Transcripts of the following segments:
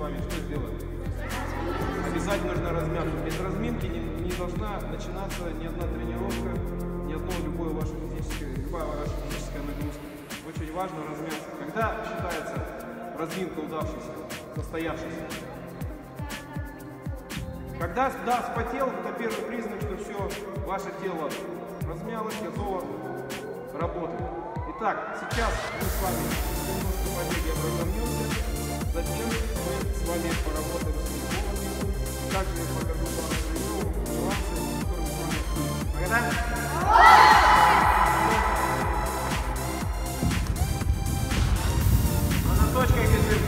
вами что сделаем? Обязательно нужна разминка. Без разминки не должна начинаться ни одна тренировка, ни одно любая ваша физическая нагрузка. Очень важно размяться. Когда считается разминка удавшейся, состоявшейся? Когда вспотел, это первый признак, что все, ваше тело размялось, готово работать. Итак, сейчас мы с вами немножко побегаем, разомнемся, затем мы с вами поработаем с микрофонами. Также я покажу пару тренировок, нюансы, которые мы с вами обсудим. Погнали? А на точках бежим.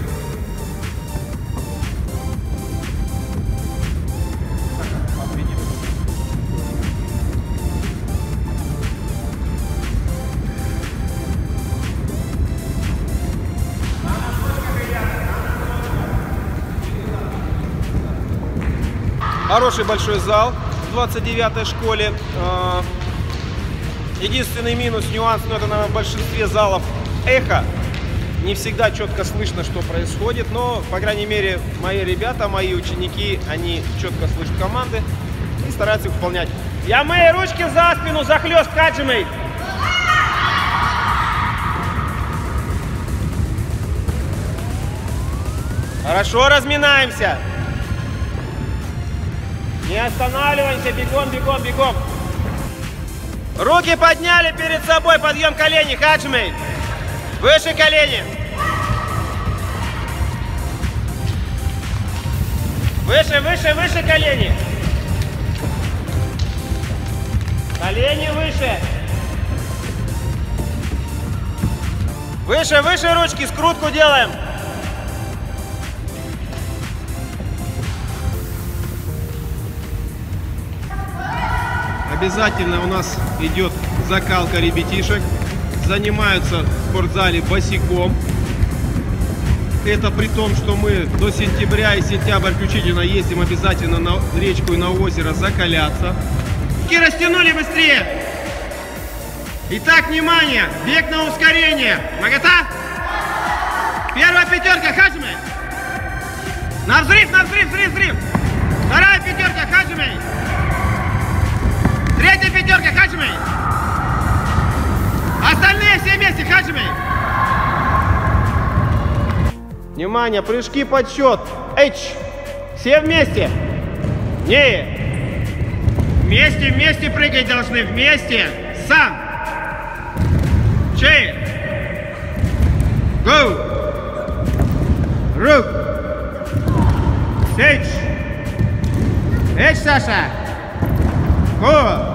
Хороший большой зал в 29-й школе. Единственный минус, нюанс, но это, наверное, в большинстве залов эхо. Не всегда четко слышно, что происходит, но, по крайней мере, мои ребята, мои ученики, они четко слышат команды и стараются их выполнять. Я мои ручки за спину, захлест, Хаджимей! Хорошо, разминаемся. Не останавливаемся, бегом, бегом, бегом. Руки подняли перед собой, подъем колени, Хаджимей. Выше колени. Выше, выше, выше колени. Колени выше. Выше, выше ручки, скрутку делаем. Обязательно у нас идет закалка ребятишек. Занимаются в спортзале босиком. Это при том, что мы до сентября и сентябрь включительно ездим обязательно на речку и на озеро закаляться. Руки растянули быстрее. Итак, внимание, бег на ускорение. Нагота. Первая пятерка, Хаджимей. На взрыв, взрыв, взрыв. Вторая пятерка, Хаджимей. Третья пятерка, Хаджимей. Остальные все вместе, Хаджимей. Внимание, прыжки, подсчет. H. Все вместе. Не. Вместе, вместе прыгать должны. Вместе. Сам. Чей. Go. Рук. H. H, Саша. Go.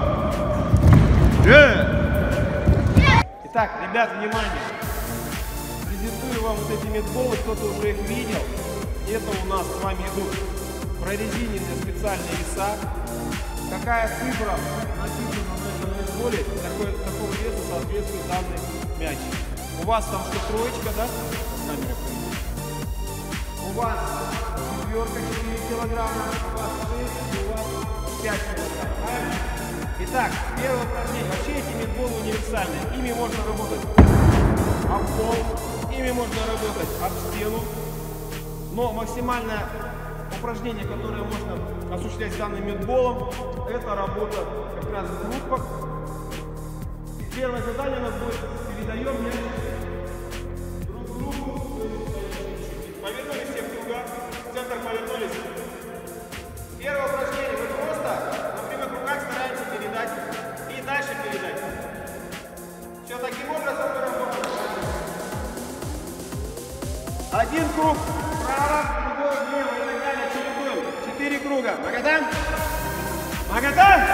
Итак, ребят, внимание. Презентую вам вот эти медболы, кто-то уже их видел. Это у нас с вами идут прорезиненные специальные веса. Какая цифра написана на этом медболе, такого веса соответствует данный мяч. У вас там что, троечка, да? Камера приведет. У вас четверка 4 килограмма, у вас 6, у вас 5 килограмм. Правильно? Итак, первое упражнение. Вообще эти медболы универсальные. Ими можно работать об пол, ими можно работать об стену. Но максимальное упражнение, которое можно осуществлять с данным медболом, это работа как раз в группах. Первое задание у нас будет: передаем мяч друг другу. Повернулись все в круга, в центр повернулись. Первое упражнение вы просто, например, в руках стараемся передать и дальше передать. Все таким образом мы работаем. Один круг вправо, другой влево и так далее, чередуем. 4 круга. Магата? Магата?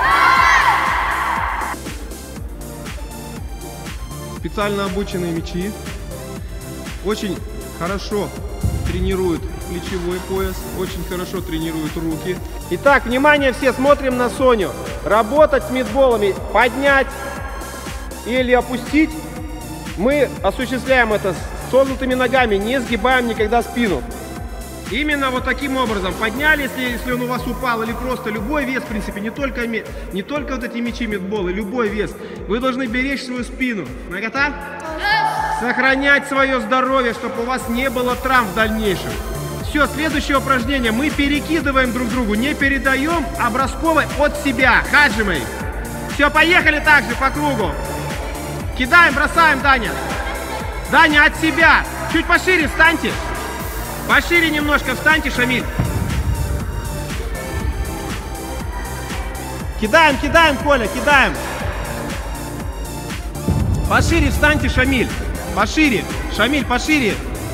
Специально обученные мячи очень хорошо тренируют плечевой пояс, очень хорошо тренируют руки. Итак, внимание все, смотрим на Соню. Работать с медболами, поднять или опустить, мы осуществляем это с согнутыми ногами, не сгибаем никогда спину. Именно вот таким образом подняли, если он у вас упал, или просто любой вес, в принципе, не только вот эти мячи, медболы, любой вес. Вы должны беречь свою спину. Нагота? Сохранять свое здоровье, чтобы у вас не было травм в дальнейшем. Все, следующее упражнение. Мы перекидываем друг другу, не передаем, а бросковый от себя. Хаджимой. Все, поехали также по кругу. Кидаем, бросаем, Даня. Даня, от себя. Чуть пошире встаньте. Пошире немножко встаньте, Шамиль. Кидаем, кидаем, Коля, кидаем. Пошире встаньте, Шамиль. Пошире. Шамиль, пошире.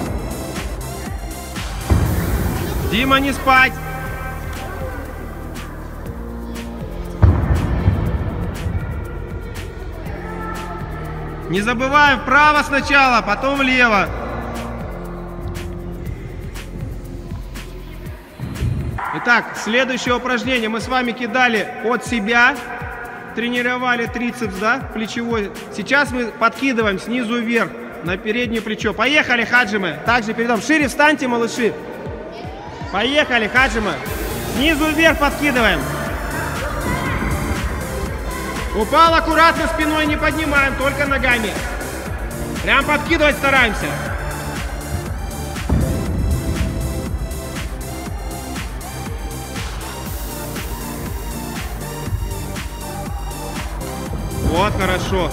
Дима, не спать. Не забываем вправо сначала, потом влево. Итак, следующее упражнение. Мы с вами кидали от себя, тренировали трицепс, да, плечевой. Сейчас мы подкидываем снизу вверх на переднее плечо. Поехали, Хаджимы. Также передам. Шире встаньте, малыши. Поехали, Хаджимы. Снизу вверх подкидываем. Упал аккуратно, спиной не поднимаем, только ногами. Прям подкидывать стараемся. Вот, хорошо.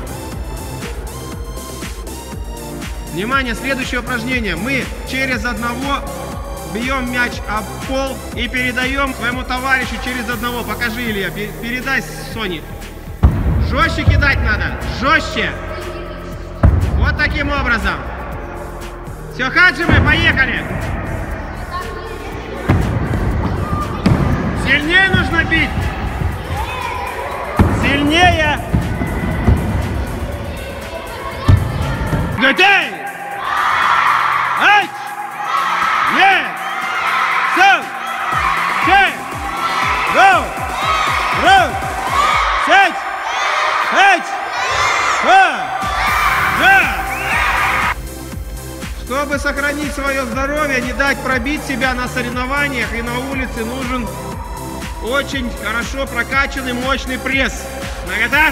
Внимание, следующее упражнение. Мы через одного бьем мяч об пол и передаем своему товарищу через одного. Покажи, Илья, передай Соне. Жестче кидать надо, жестче. Вот таким образом. Все, Хаджимы, поехали. Сильнее нужно бить. Сильнее. Готовь. Ать. Не. Сам. Чей. Гоу. Роу. Сеть. Чтобы сохранить свое здоровье, не дать пробить себя на соревнованиях и на улице, нужен очень хорошо прокачанный мощный пресс. Нагота?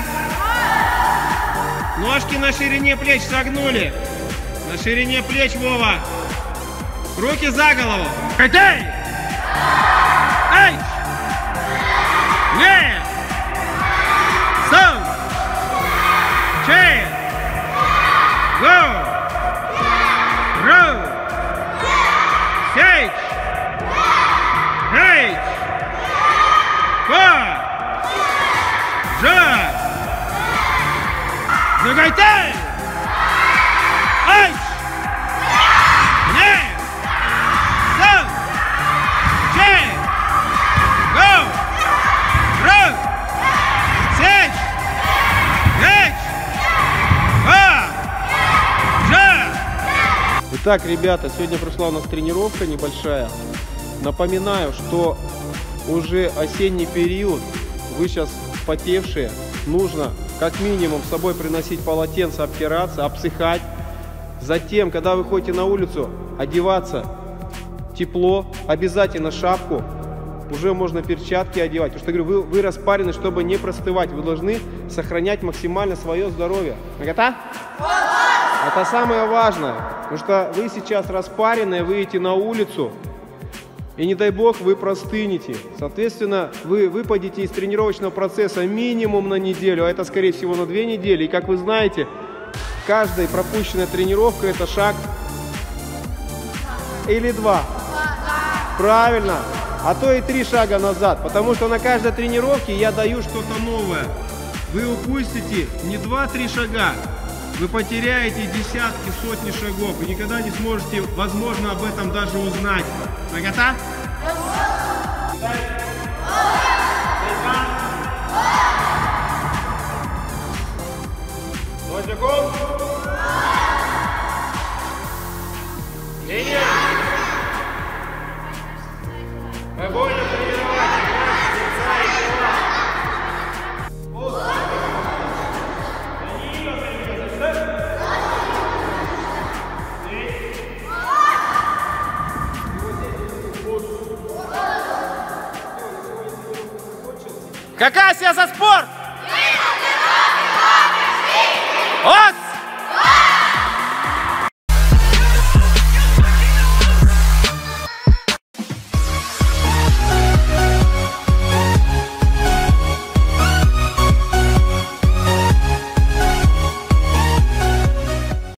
Ножки на ширине плеч согнули. На ширине плеч, Вова. Руки за голову. Готовь! Ай! Не! Сам! Чей! Гоу! Роу! Сейч! Хейч! Ко! Жа! Загайтай! Айч! Не! Сам! Чей! Гоу! Роу! Сейч! Хейч! Итак, ребята, сегодня прошла у нас тренировка небольшая. Напоминаю, что уже осенний период, вы сейчас потевшие, нужно как минимум с собой приносить полотенце, обтираться, обсыхать. Затем, когда вы ходите на улицу, одеваться тепло, обязательно шапку, уже можно перчатки одевать. Потому что, говорю, вы распарены, чтобы не простывать, вы должны сохранять максимально свое здоровье. Нагота? Это самое важное, потому что вы сейчас распаренные, выйдете на улицу, и не дай бог вы простынете. Соответственно, вы выпадете из тренировочного процесса минимум на неделю, а это скорее всего на 2 недели. И как вы знаете, каждая пропущенная тренировка — это шаг или 2. Правильно, а то и 3 шага назад, потому что на каждой тренировке я даю что-то новое. Вы упустите не 2-3 шага. Вы потеряете десятки, сотни шагов и никогда не сможете, возможно, об этом даже узнать. Нагота? Мы будем тренировать. Хакасия за спорт!